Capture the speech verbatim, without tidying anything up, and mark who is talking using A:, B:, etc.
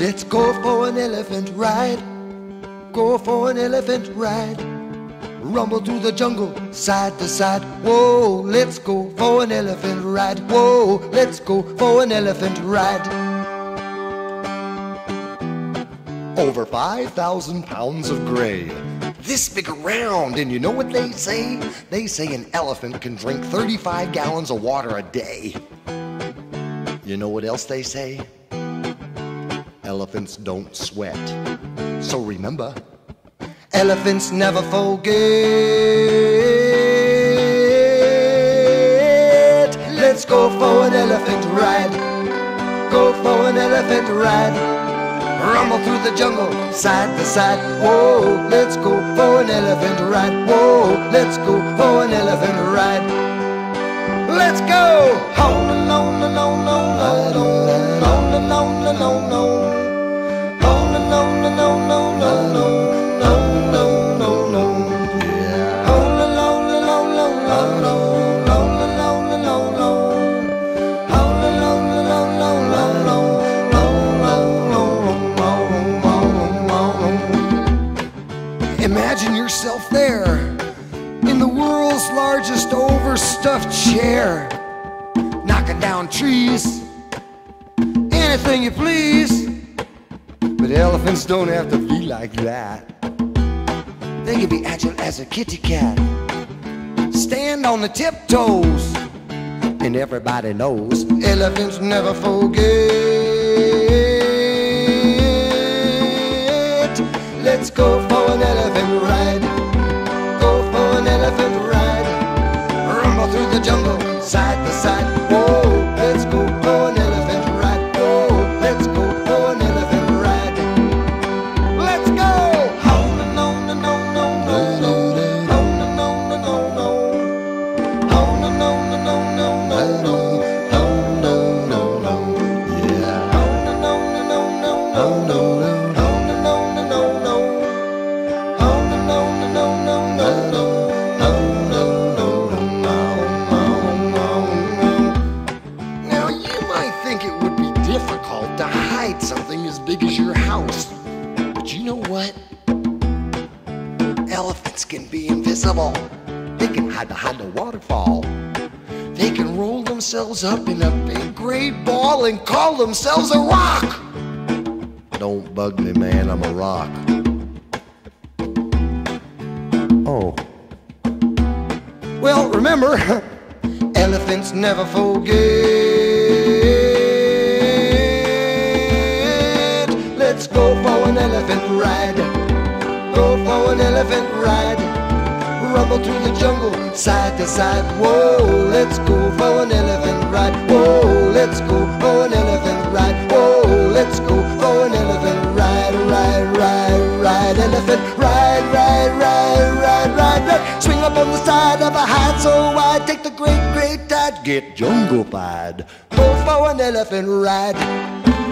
A: Let's go for an elephant ride. Go for an elephant ride. Rumble through the jungle, side to side. Whoa, let's go for an elephant ride. Whoa, let's go for an elephant ride. Over five thousand pounds of gray, this big around, and you know what they say? They say an elephant can drink thirty-five gallons of water a day. You know what else they say? Elephants don't sweat. So remember, elephants never forget. Let's go for an elephant ride. Go for an elephant ride. Rumble through the jungle, side to side. Whoa, let's go for an elephant ride. Whoa, let's go for an elephant ride. Let's go! Oh, no, no, no, no, no, no, no, no, no, no, no, no. Oh, no, no, no, no, no, no, no, no, no, no, no. Yeah. Oh, no, no, no, no, no, no, no, no, no, no, no, no. Oh, no, no, no, no, no, no, no. Imagine yourself there in the world's largest overstuffed chair, knocking down trees, anything you please. But elephants don't have to be like that. They can be agile as a kitty cat, stand on the tiptoes, and everybody knows elephants never forget. Let's go for an elephant ride. Go for an elephant ride. Rumble through the jungle, side to side. Whoa, let's go for an elephant ride. Whoa, let's go for an elephant ride. Let's go! Oh, no, no, no, no, no, no, no. Oh, no, no, no, no, no. Oh, no, no, no, no, no, no, no. Oh, no, no, no. Yeah. Oh, no, no, no, no, no, no, no. Something as big as your house. But you know what? Elephants can be invisible. They can hide behind a waterfall. They can roll themselves up in a big great ball and call themselves a rock. Don't bug me, man, I'm a rock. Oh. Well, remember, elephants never forget. Let's go for an elephant ride. Go for an elephant ride. Rumble through the jungle, side to side. Whoa, let's go for an elephant ride. Whoa, let's go for an elephant ride. Whoa, let's go for an elephant ride. Ride, ride, ride, elephant ride, ride, ride, ride, ride, ride. Swing up on the side of a hide so wide. Take the great, great tide. Get jungle-fied. Go for an elephant ride.